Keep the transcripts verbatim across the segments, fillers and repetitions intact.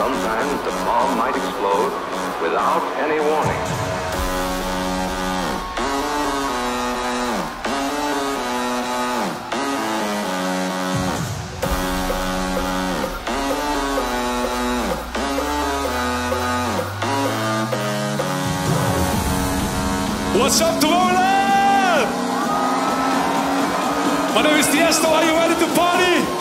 Sometimes the bomb might explode without any warning. What's up, Tomorrowland? My name is Tiesto. Are you ready to party?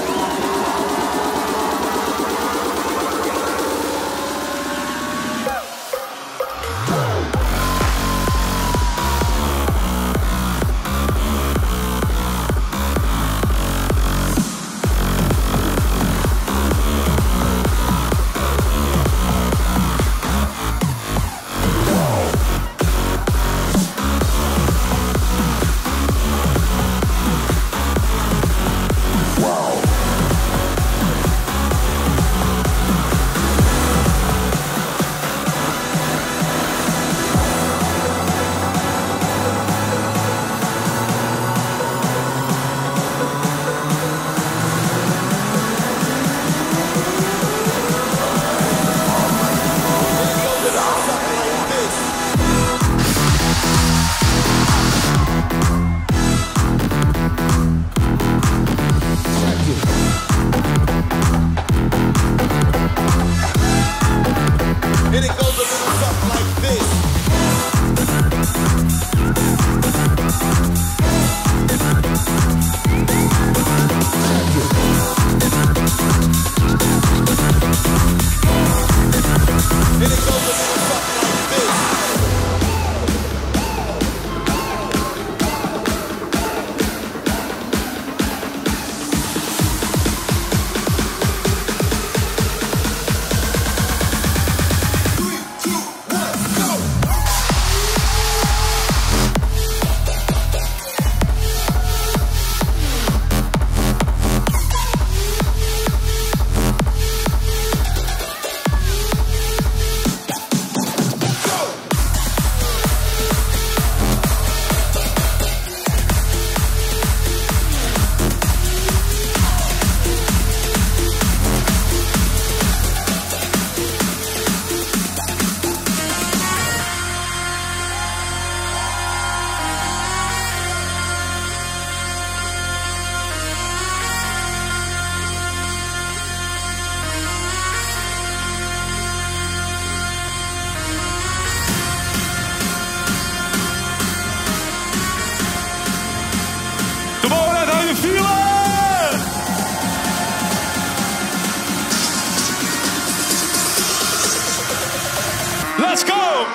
Let's go!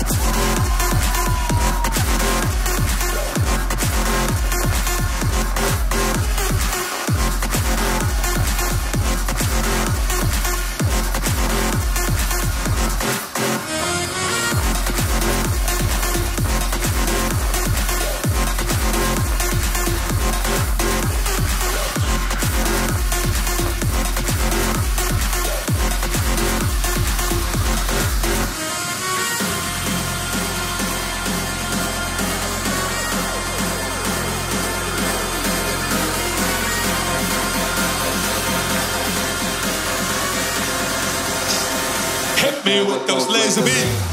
Hit me with those laser beams.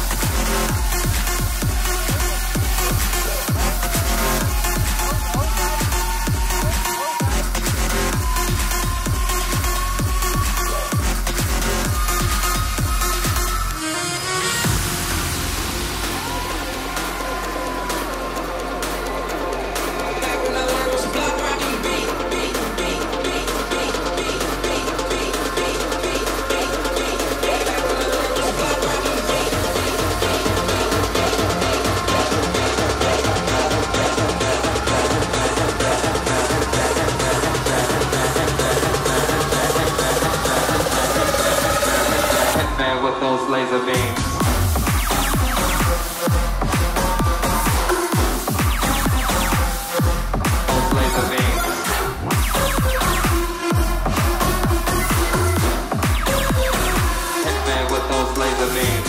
With those laser beams. Those laser beams. Hit me with those laser beams.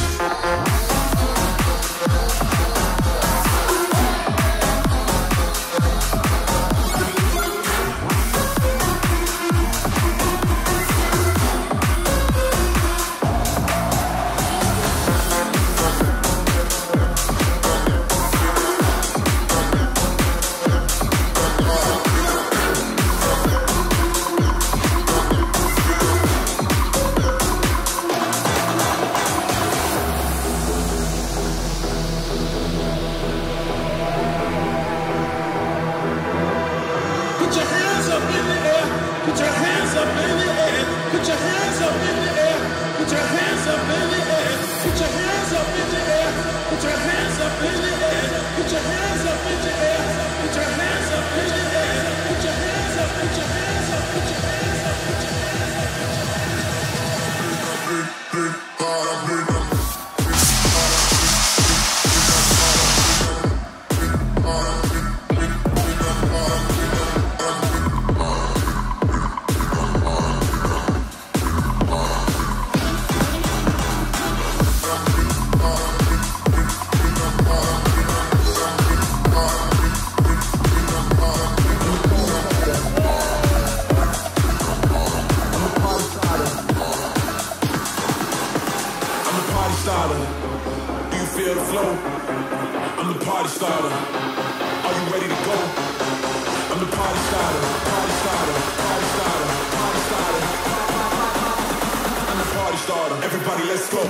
flow. I'm the party starter. Are you ready to go? I'm the party starter, party starter, party starter, party starter. I'm the party starter. Everybody, let's go.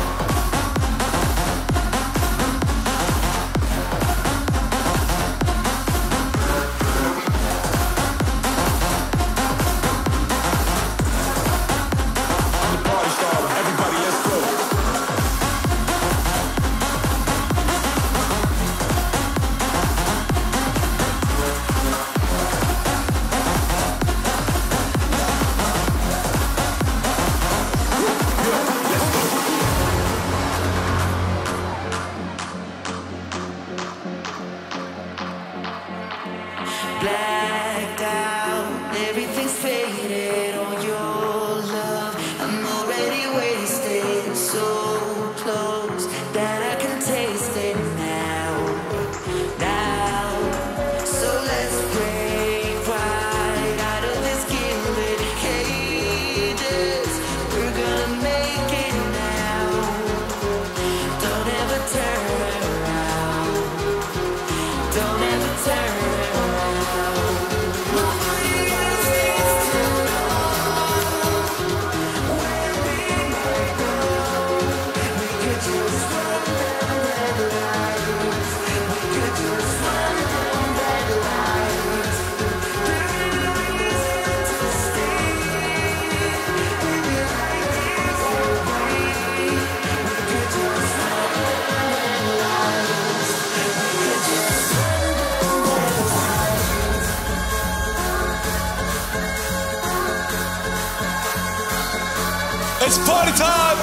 Blacked out, everything's faded on your love. I'm already wasted, so close that I can taste it now, now. So let's break right out of this gilded cages. We're gonna make it now. Don't ever turn around. Don't ever turn around. It's party time!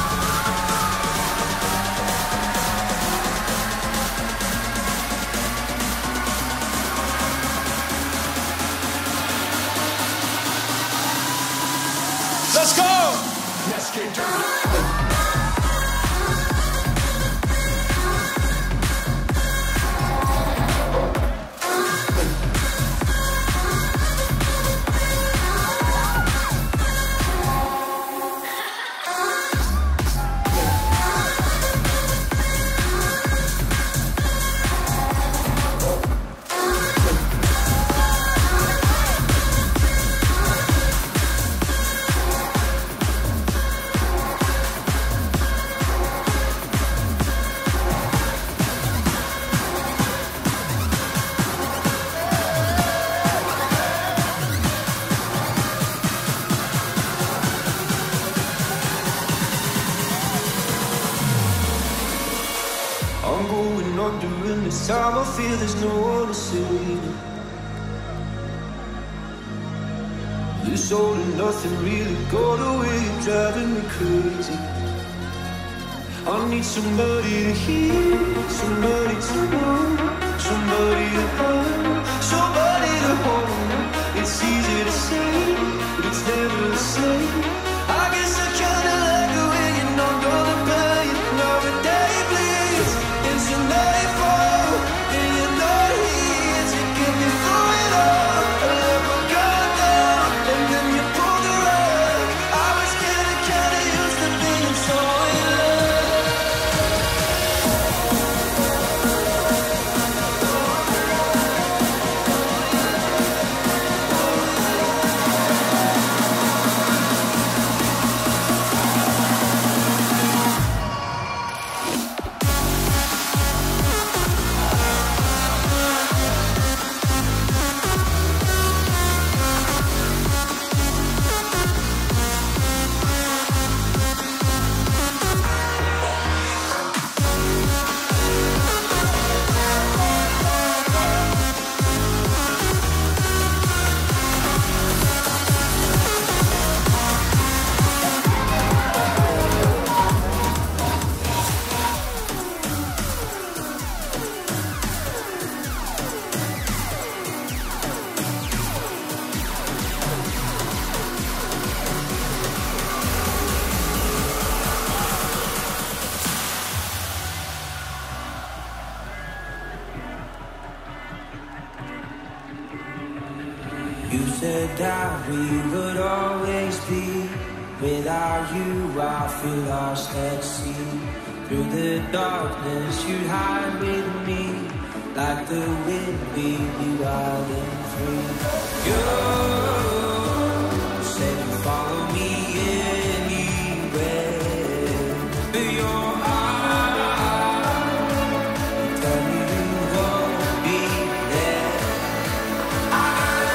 Let's go! Let's get dirty. I'm going under, and this time I feel there's no one to save. This all and nothing really got away, driving me crazy. I need somebody to hear, somebody to know, somebody to hold, somebody to hold. It's easy to say, but it's never the same. I guess I kinda like the way you know the pain. Now the day bleeds into nightfall, and you're not here to get me through it all. I let my guard down, and then you pulled the rug. I was kinda, kinda used to being so in love. You said that we would always be. Without you, I feel lost at sea. Through the darkness you'd hide with me, like the wind we'd be wild and free. You said you'd follow me anywhere, but your eyes tell me you won't be there. I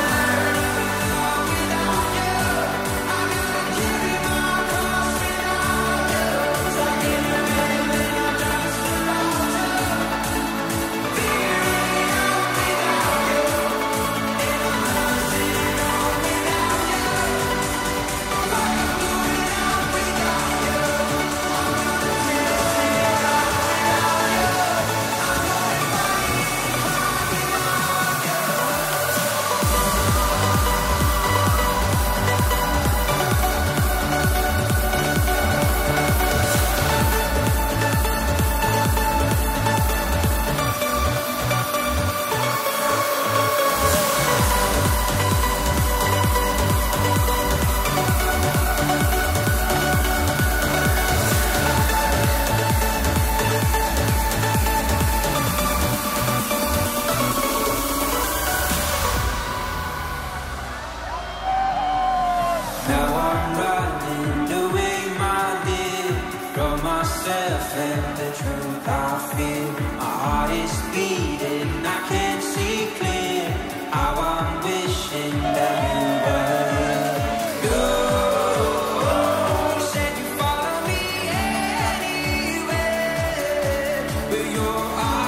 gotta learn to love without you. I gotta carry my cross without you. So I can't live in a just about you. Figuring out without you, and I'm losing all without you. If I can do it out without you, I'm gonna chase it out without you. I'm gonna fight it hard without you. Now I'm running away, my dear, from myself and the truth I feel. My heart is beating, I can't see clear. How I'm wishing that you were here. You said you'd follow me anywhere, but your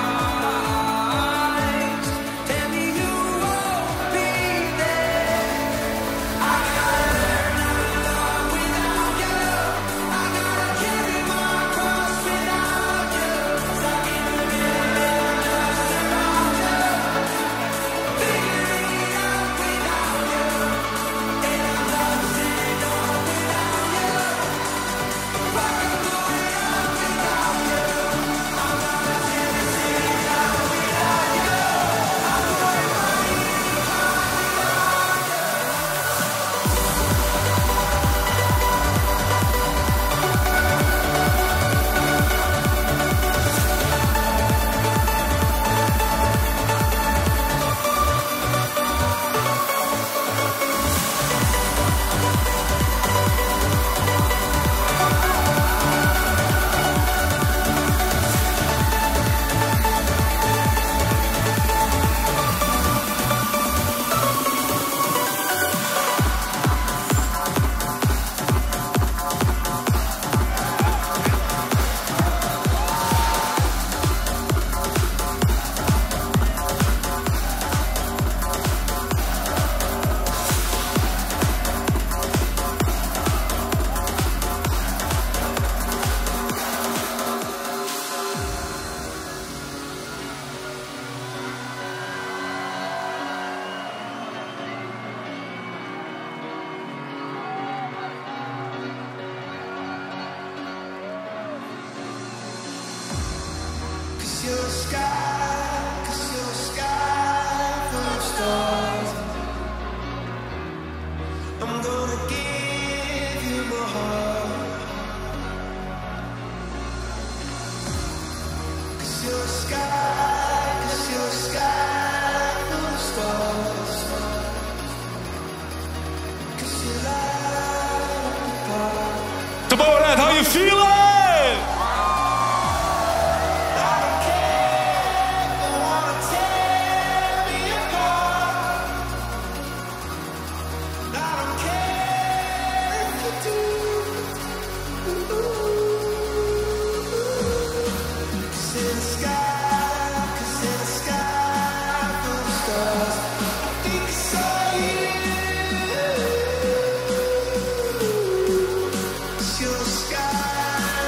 eyes tell me you won't be there. I gotta learn how to love without you. I gotta carry my cross without you. So I can't live just about you. Figuring it out without you, and I'm losing all without you. If I can do it out without you, I'm gonna chase it out without you. I'm gonna fight it hard without you. Cause you're a sky, cause you're a sky full of stars. I'm gonna give you my heart. Cause you're a sky, cause you're a sky full of stars. Cause you light up the path. Tomorrowland, how you feeling? I don't care if they wanna tear me apart. I don't care if you do. Cause in the sky, cause in the sky full of stars, I think I saw you. Cause you're a sky.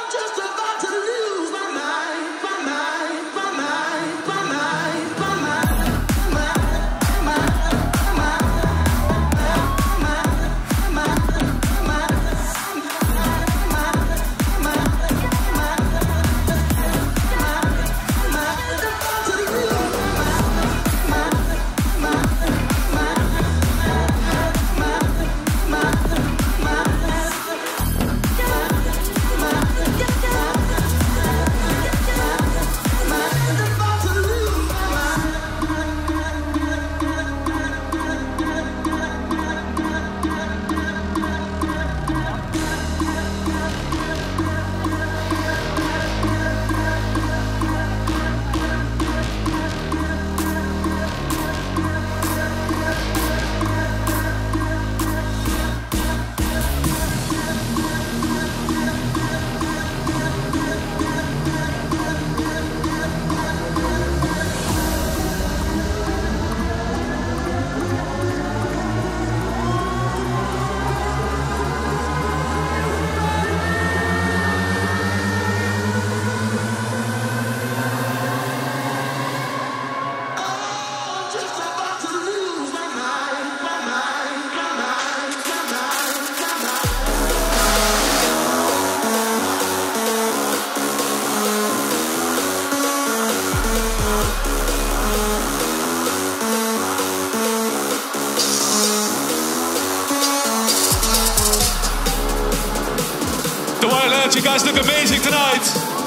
You guys look amazing tonight.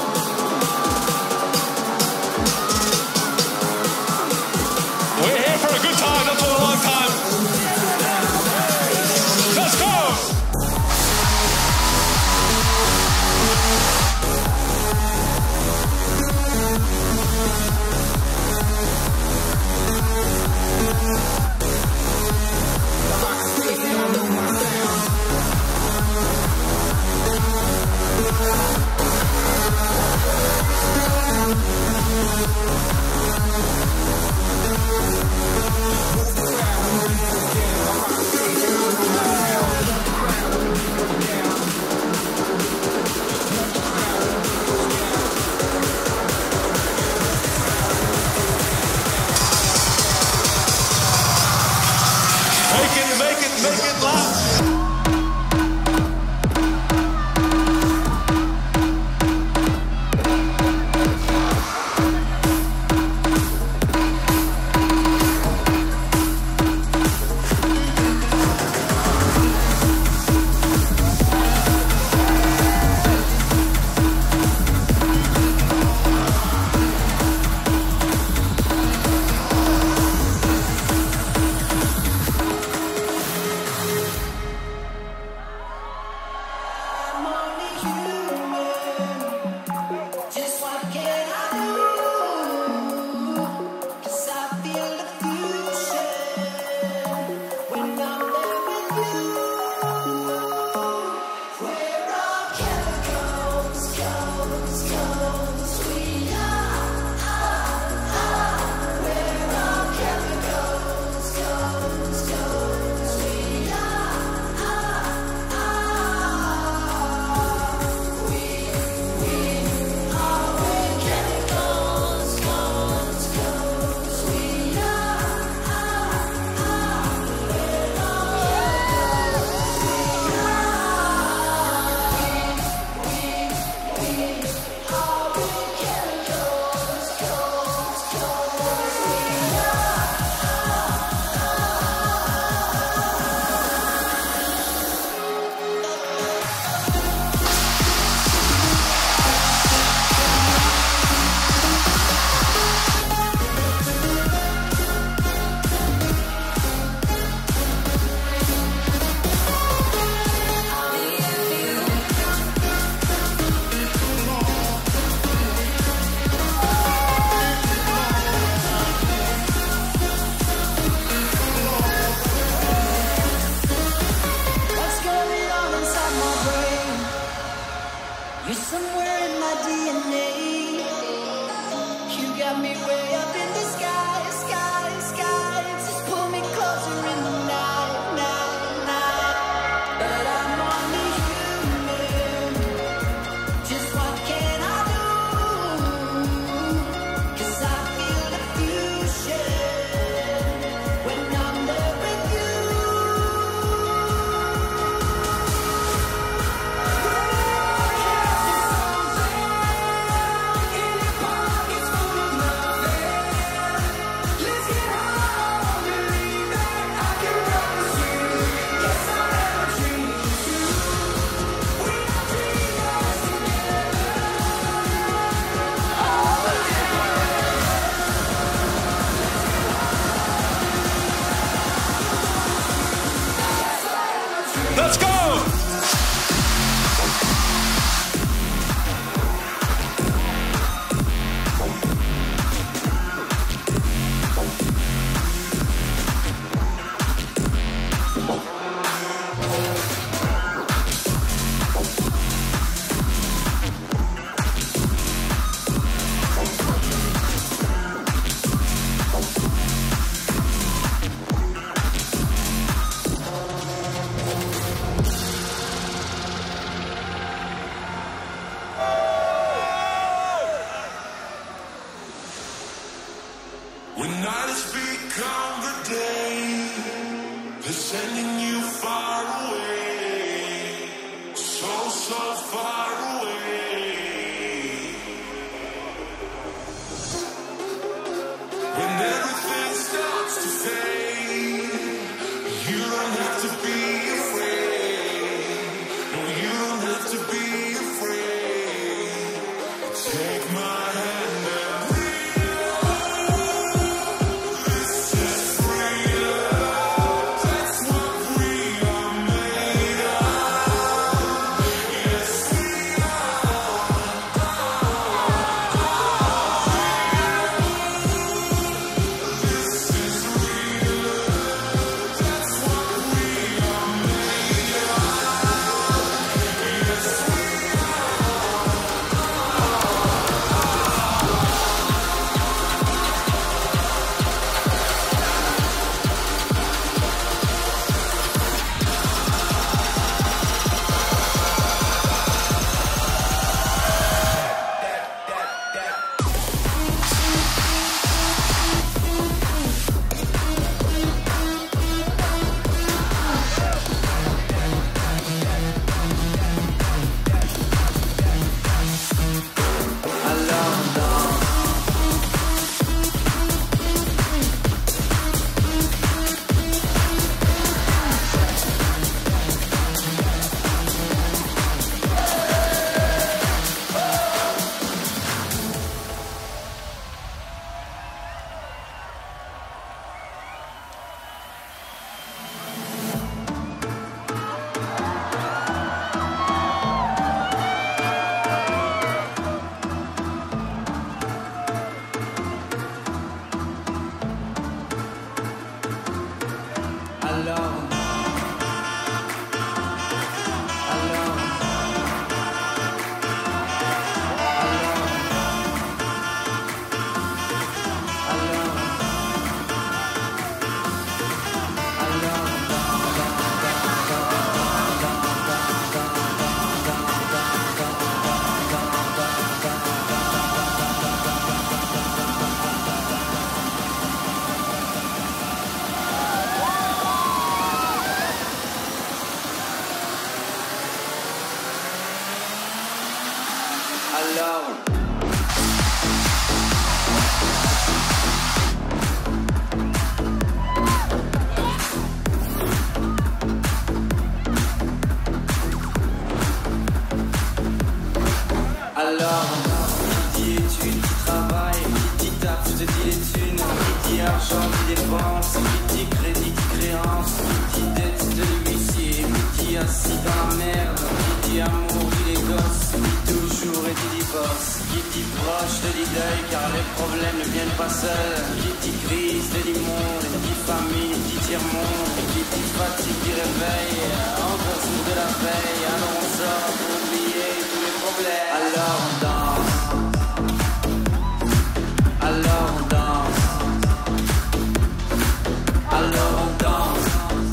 We're here for a good time, not for a long time. Let's go! Just sending you far away, so, so far away. When everything starts to fade, you don't have to be afraid. No, you don't have to be afraid. Take my hand and alors, qui dit études, qui travaille, qui dit taf, te dit les thunes, qui dit argent, qui dépense, qui dit crédit, qui créance, qui dit dette de l'huissier, qui dit assis dans la merde, qui dit amour, dit les gosses, qui dit toujours et dit divorce, qui dit proche, te dit deuil, car les problèmes ne viennent pas seuls, qui dit crise, te dit monde, qui dit famille, dit tiers-monde, qui dit fatigue, dit réveil, encore sourd de la veille, alors on sort pour oublier tous les problèmes. Alors on danse, alors on danse, alors on danse,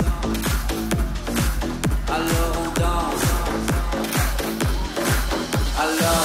alors on danse, alors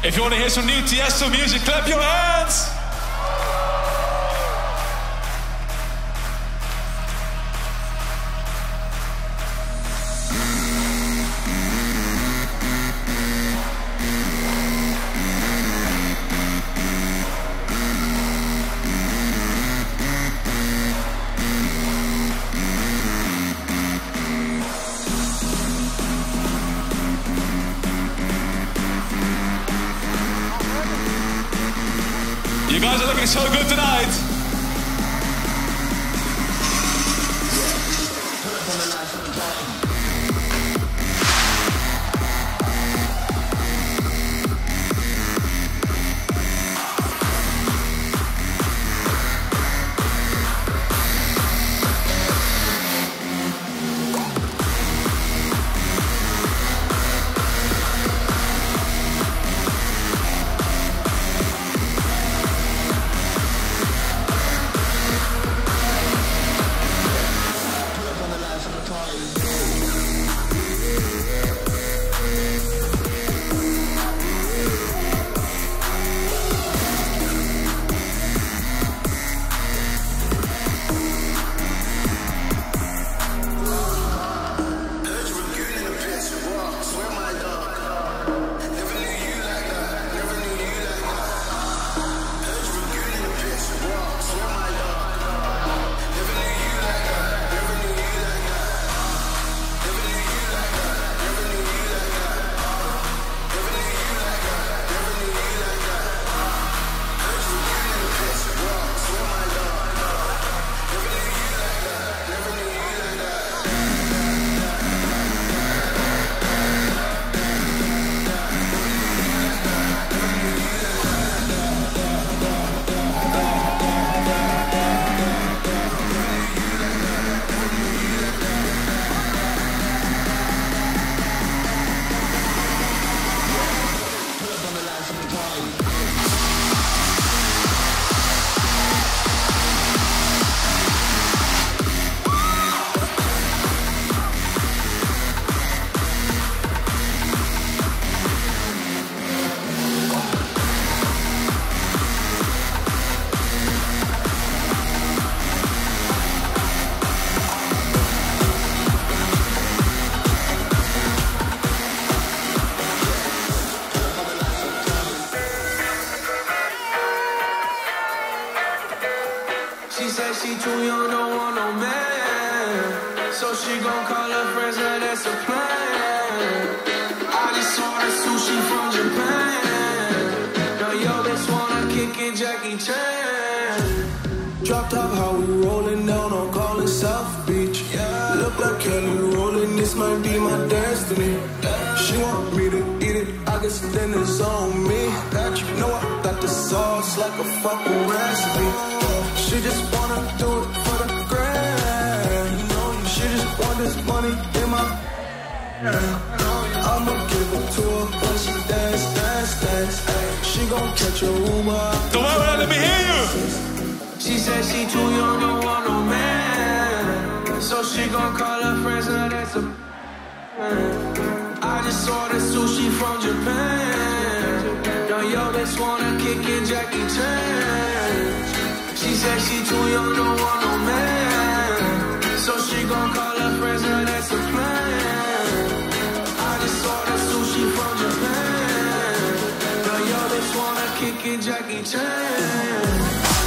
If you want to hear some new Tiesto music, clap your hands. You guys are looking so good tonight. She too young, don't want no man. So she gon' call her friends, now that's a plan. I just ordered sushi from Japan. Now yo, bitch wanna kick it, Jackie Chan. Drop top, how we rollin' down on Collin South Beach. Yeah. Look like Kelly rollin', this might be my destiny. Yeah. She want me to eat it, I guess then it's on me. Got you know I got the sauce like a fucking recipe. She just wanna do it for the grand. She just want this money in my hand. I'ma give it to her when she dance, dance, dance. Ay, she gon' catch a Uber. Come on, let me hear you. She said she too young, don't want no man. So she gon' call her friends, now that's a plan. I just ordered sushi from Japan. Now yo, bitch wanna kick it, Jackie Chan. She said she too young, don't want no man. So she gon' call her friends, now that's a plan. I just ordered sushi from Japan. Now yo, bitch wanna kick it, Jackie Chan.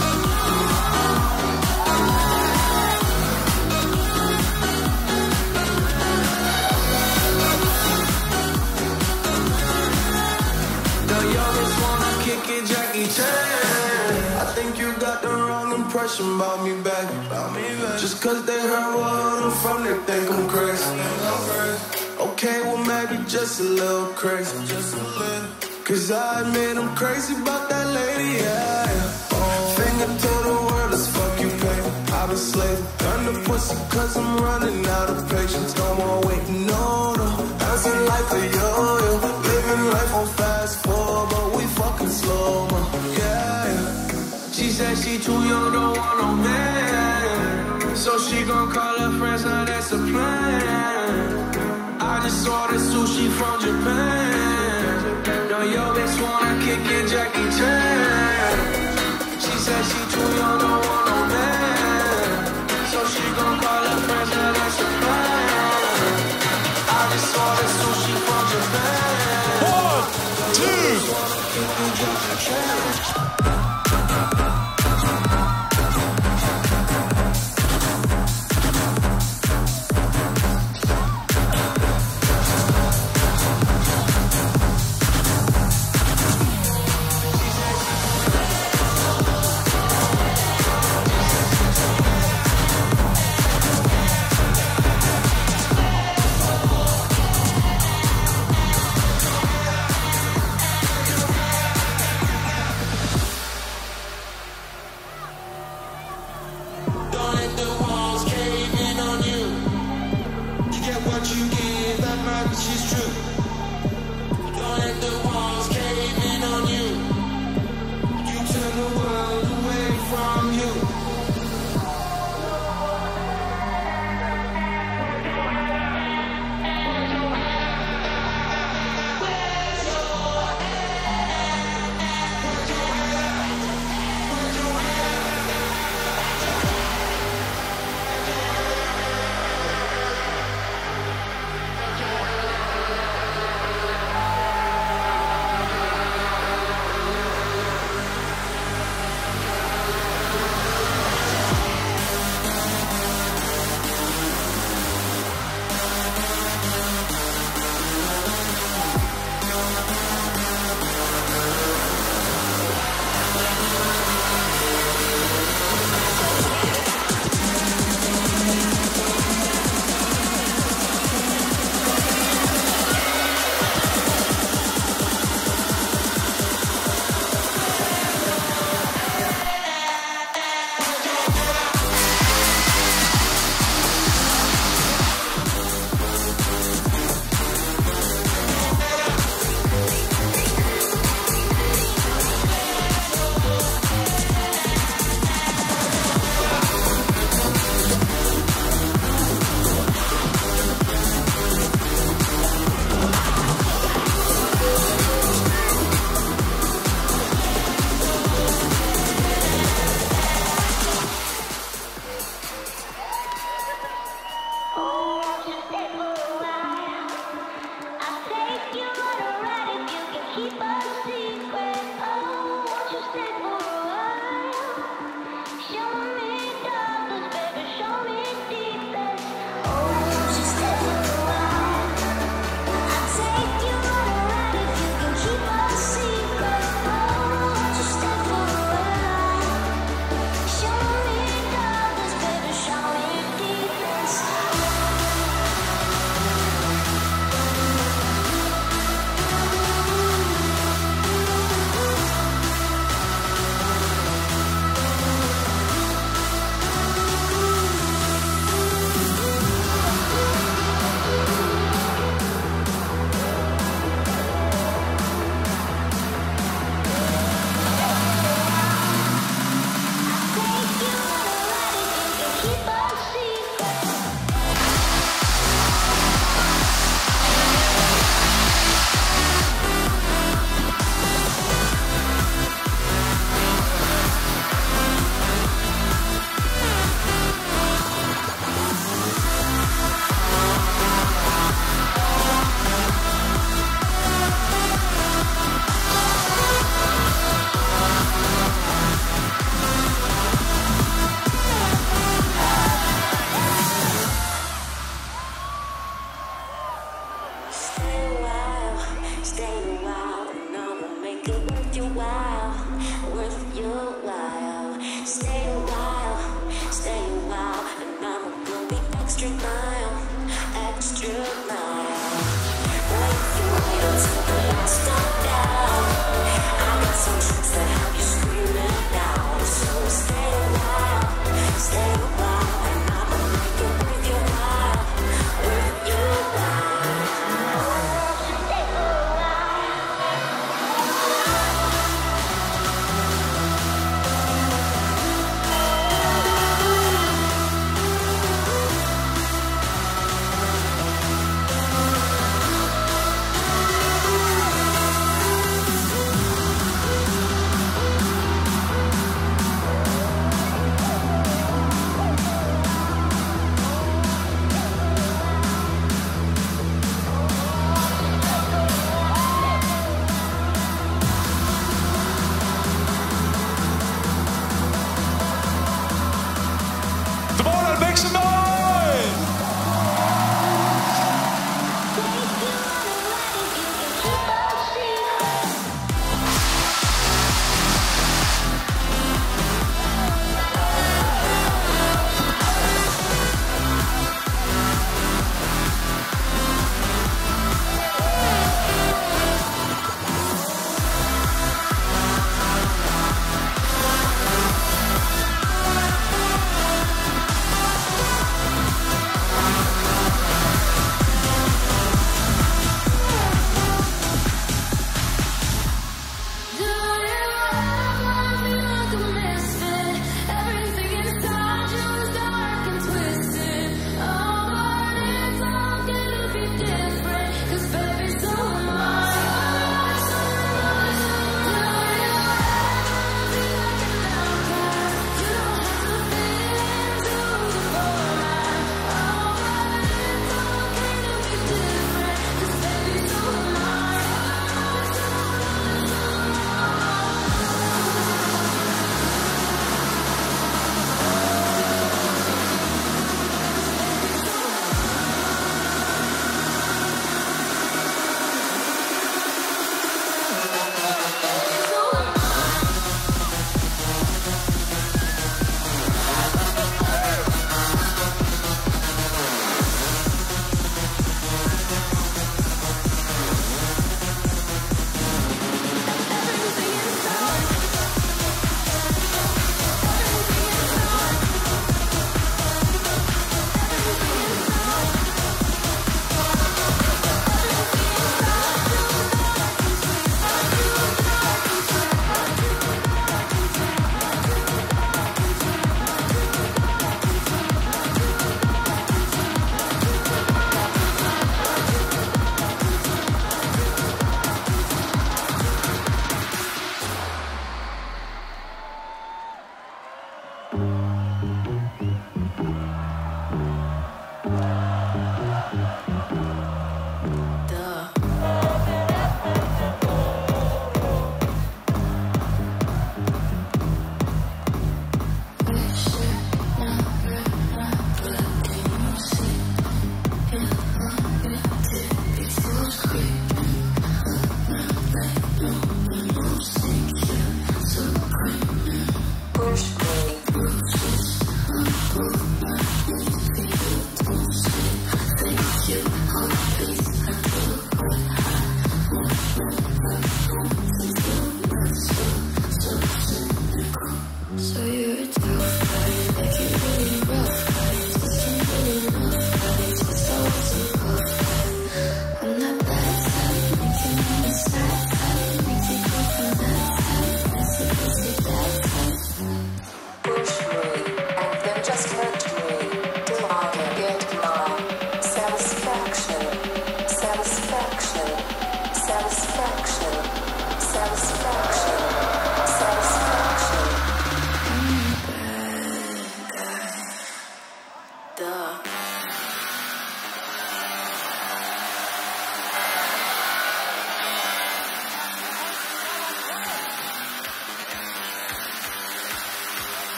Jackie Chan. I think you got the wrong impression about me back. Just cause they heard where I'm from, they think I'm crazy. Okay, well maybe just a little crazy. Cause I admit I'm crazy about that lady, yeah. Finger to the world, let's fuck you, baby. I've been slave. Done the pussy cause I'm running out of patience. No more waiting, no, no. Dancing like a yo-yo. Living life on fast forward, but we fucking slow, man. Yeah. She said she too young, don't want no man. So she gon' call her friends, now that's a plan. I just ordered sushi from Japan. Now yo, bitch wanna Jackie Chan. She said she too young, don't want no man. So she gon' call her friends, now that's a plan. I just saw the sushi from Japan. One, two. Jackie Chan.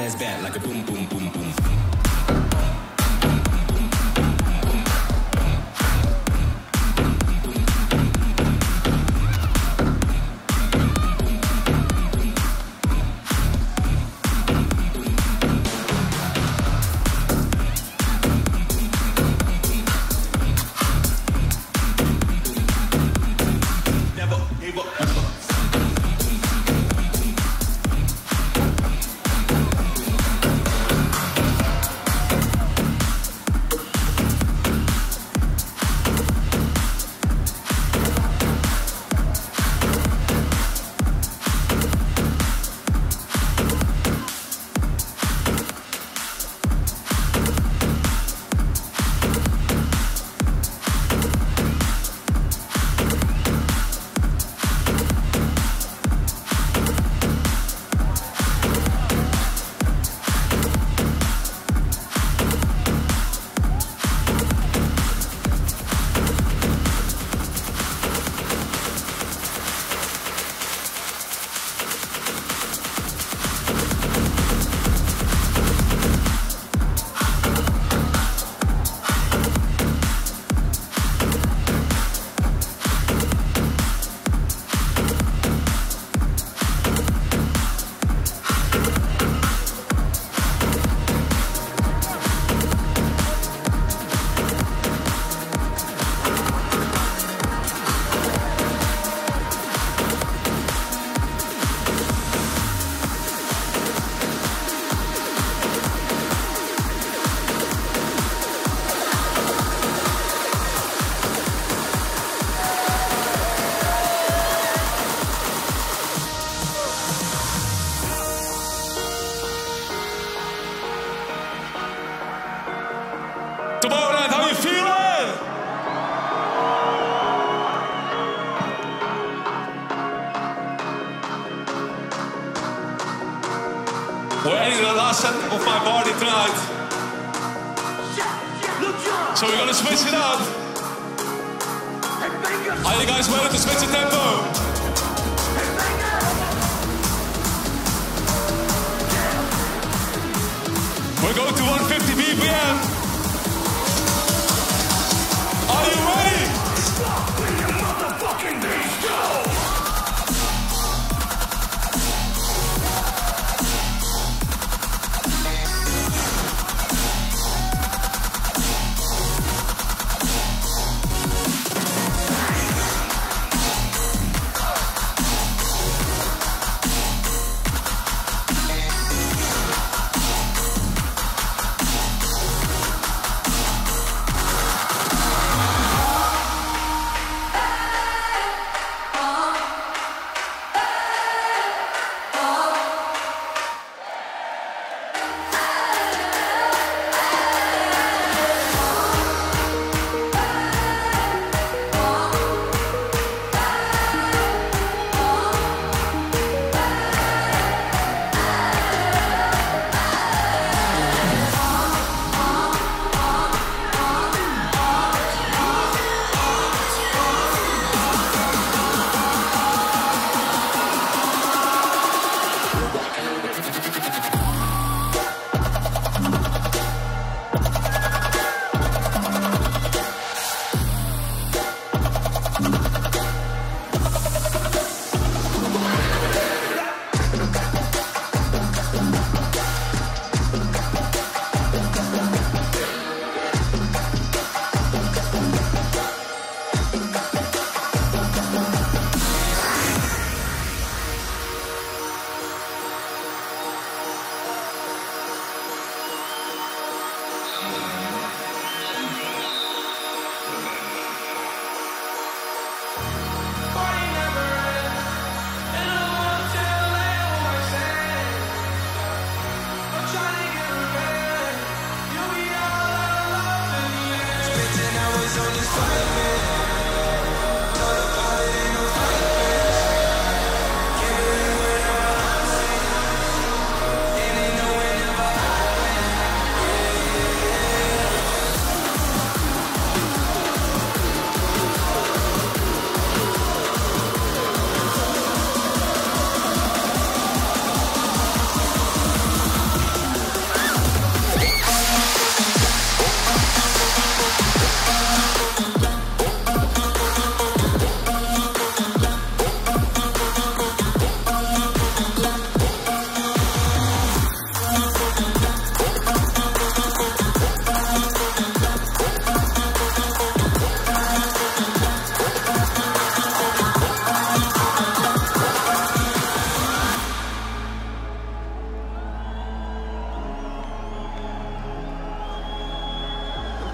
ass back like a boom, boom, boom, boom. Tomorrowland, how you feeling? We're ending the last set of my party tonight. So we're gonna switch it up. Are you guys ready to switch the tempo? We're going to one fifty B P M. Are you ready? When your motherfucking days go.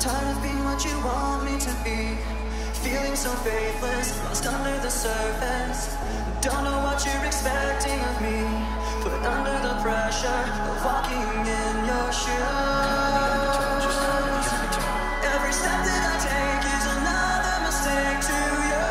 tired of being what you want me to be. Feeling so faithless, lost under the surface. Don't know what you're expecting of me. Put under the pressure of walking in your shoes. Every step that I take is another mistake to you.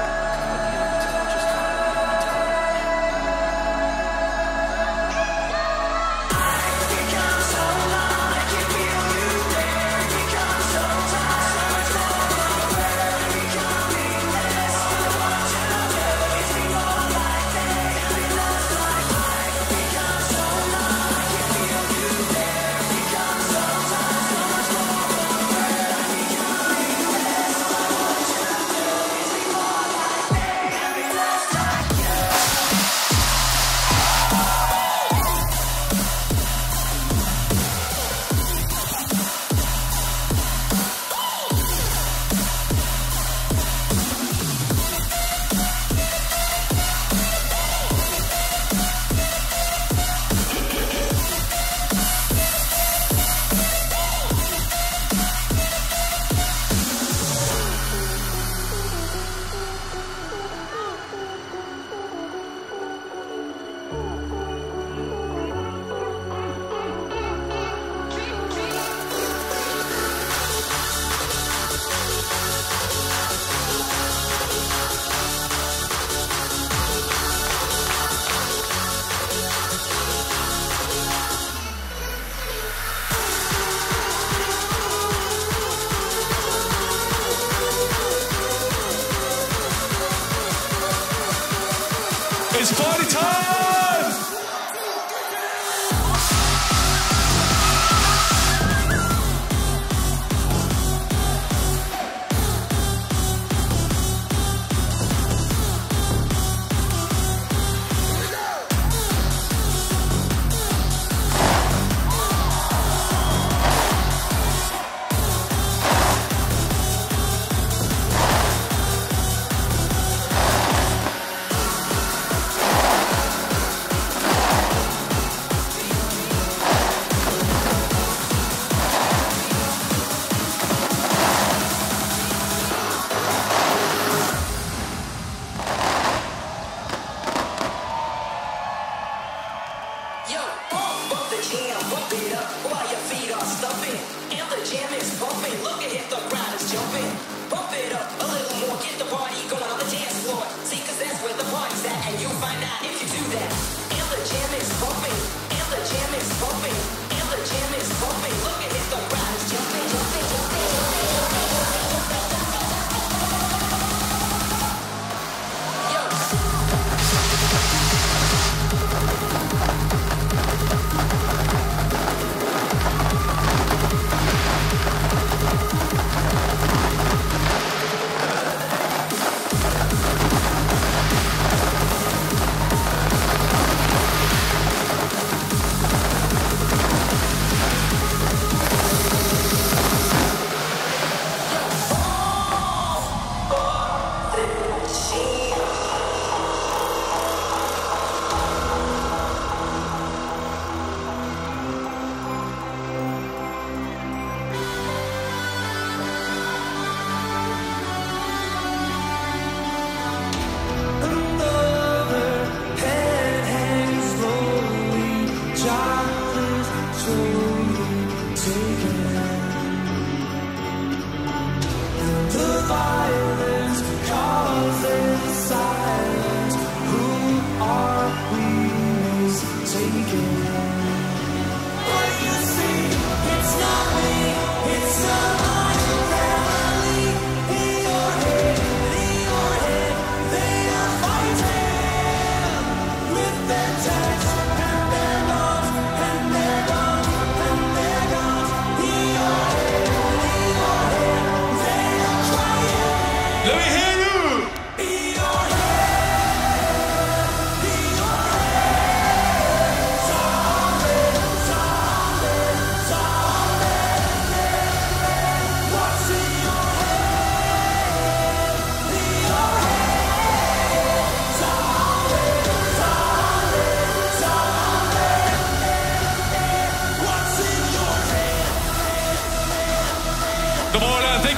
It's party time!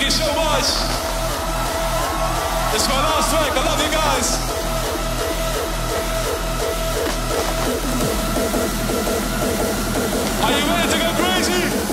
you so much. It's my last track. I love you guys. Are you ready to go crazy?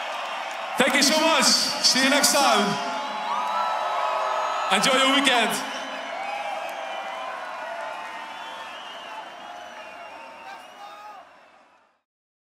Thank you so much. See you next time. Enjoy your weekend.